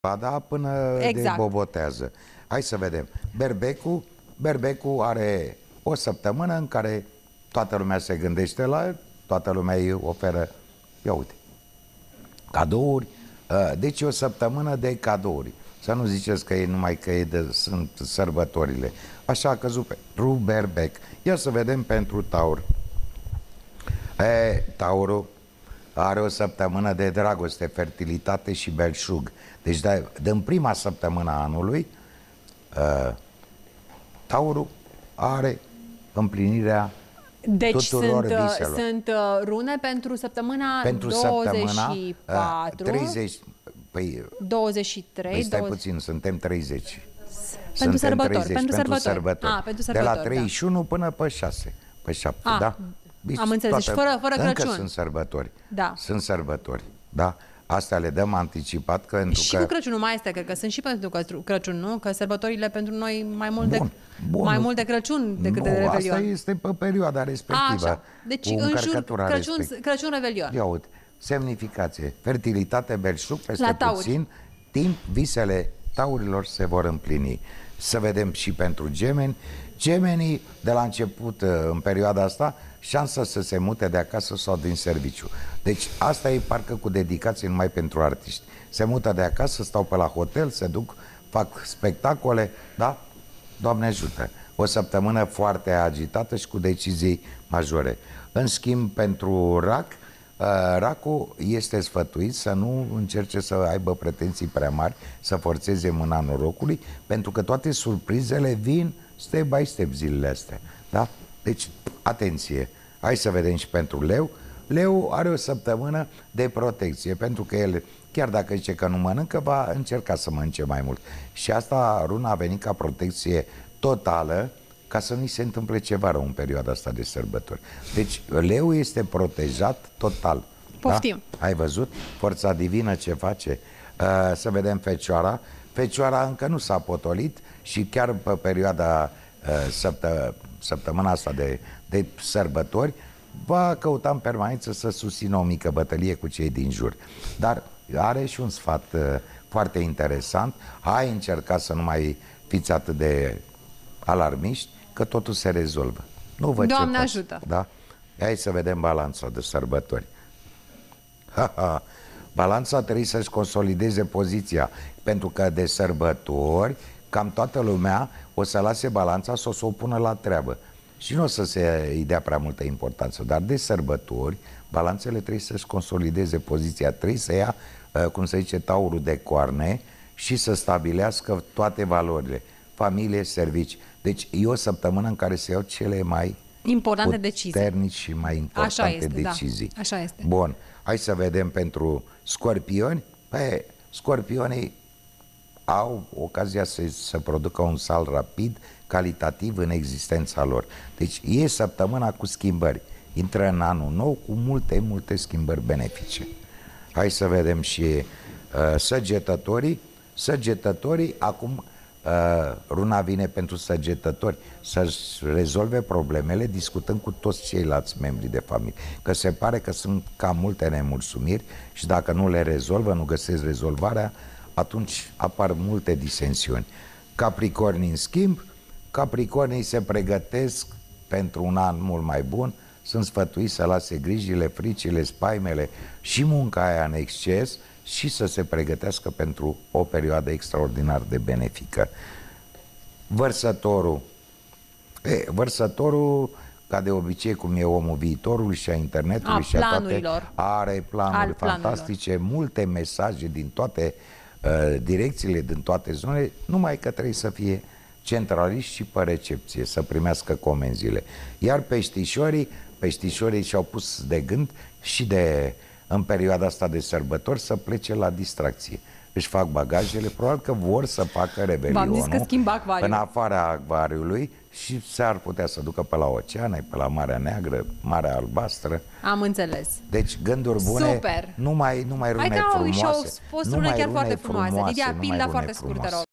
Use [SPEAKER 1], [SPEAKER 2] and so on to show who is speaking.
[SPEAKER 1] da, până de bobotează. Hai să vedem. Berbecul are o săptămână în care toată lumea se gândește la el, toată lumea îi oferă, ia uite, cadouri. Deci e o săptămână de cadouri. Să nu ziceți că e numai că sunt sărbătorile. Așa a căzut pentru berbec. Ia să vedem pentru taur. Taurul are o săptămână de dragoste, fertilitate și belșug. Deci din prima săptămână a anului, taurul are împlinirea tuturor viselor.
[SPEAKER 2] Sunt rune pentru săptămâna
[SPEAKER 1] pentru
[SPEAKER 2] 24,
[SPEAKER 1] 30, păi,
[SPEAKER 2] 23,
[SPEAKER 1] păi stai puțin, suntem 30.
[SPEAKER 2] Pentru sărbători.
[SPEAKER 1] Pentru
[SPEAKER 2] sărbători.
[SPEAKER 1] De la 31 până pe 6, pe 7, da?
[SPEAKER 2] Deci am înțeles, fără Crăciun.
[SPEAKER 1] Încă sunt sărbători.
[SPEAKER 2] Da.
[SPEAKER 1] Sunt sărbători, da? Astea le dăm anticipat
[SPEAKER 2] și cu Crăciunul mai este, cred că sunt și pentru Crăciun, nu? Că sărbătorile pentru noi mai mult de Crăciun decât de Revelion.
[SPEAKER 1] Asta este pe perioada respectivă.
[SPEAKER 2] Așa. Deci în jur Crăciun-Revelion.
[SPEAKER 1] Ia uite, semnificație, fertilitate, belșug, peste puțin timp, visele taurilor se vor împlini. Să vedem și pentru gemeni. Gemenii, de la început, în perioada asta, șansa să se mute de acasă sau din serviciu. Deci asta e parcă cu dedicație numai pentru artiști. Se mută de acasă, stau pe la hotel, se duc, fac spectacole, da? Doamne ajută! O săptămână foarte agitată și cu decizii majore. În schimb, pentru rac, racul este sfătuit să nu încerce să aibă pretenții prea mari, să forțeze mâna norocului, pentru că toate surprizele vin step by step zilele astea. Da? Deci, atenție! Hai să vedem și pentru leu. Leu are o săptămână de protecție, pentru că el, chiar dacă zice că nu mănâncă, va încerca să mănânce mai mult. Și asta, runa a venit ca protecție totală, ca să nu-i se întâmple ceva rău în perioada asta de sărbători. Deci, leu este protejat total.
[SPEAKER 2] Poftim.
[SPEAKER 1] Da? Ai văzut? Forța divină ce face? Să vedem fecioara. Fecioara încă nu s-a potolit și chiar pe perioada săptămâna asta de sărbători va căuta în permanență să susțină o mică bătălie cu cei din jur. Dar are și un sfat foarte interesant. Hai încerca să nu mai fiți atât de alarmiști, că totul se rezolvă. Nu vă
[SPEAKER 2] Doamne
[SPEAKER 1] certați,
[SPEAKER 2] ajută!
[SPEAKER 1] Da? Hai să vedem balanța de sărbători. Balanța trebuie să-și consolideze poziția, pentru că de sărbători cam toată lumea o să lase balanța să o pună la treabă. Și nu o să îi dea prea multă importanță, dar de sărbători balanțele trebuie să-și consolideze poziția, trebuie să ia, cum se zice, taurul de coarne și să stabilească toate valorile, familie, servici. Deci e o săptămână în care se iau cele mai
[SPEAKER 2] importante decizii.
[SPEAKER 1] Puternici și mai importante decizii.
[SPEAKER 2] Da. Așa este.
[SPEAKER 1] Bun, hai să vedem pentru scorpioni. Scorpionii au ocazia să producă un salt rapid, calitativ în existența lor. Deci e săptămâna cu schimbări. Intră în anul nou cu multe schimbări benefice. Hai să vedem și săgetătorii. Săgetătorii, acum runa vine pentru săgetători să-și rezolve problemele discutând cu toți ceilalți membri de familie, că se pare că sunt cam multe nemulțumiri și dacă nu le rezolvă, nu găsesc rezolvarea, atunci apar multe disensiuni. Capricornii, în schimb, Capricornii se pregătesc pentru un an mult mai bun, sunt sfătuiți să lase grijile, fricile, spaimele și munca aia în exces și să se pregătească pentru o perioadă extraordinar de benefică. Vărsătorul. Vărsătorul, ca de obicei, cum e omul viitorului și a internetului și a toate, are planuri fantastice, multe mesaje din toate direcțiile, din toate zonele, numai că trebuie să fie centraliști și pe recepție, să primească comenzile. Iar peștișorii și-au pus de gând și în perioada asta de sărbători să plece la distracție. Își fac bagajele, probabil că vor să facă revelionul în afara acvariului și s-ar putea să ducă pe la oceane, pe la Marea Neagră, Marea Albastră.
[SPEAKER 2] Am înțeles.
[SPEAKER 1] Deci gânduri bune,
[SPEAKER 2] super.
[SPEAKER 1] numai rune frumoase.
[SPEAKER 2] Ai fost rune chiar foarte frumoase. Lidia Pilda, foarte scurtă, rog.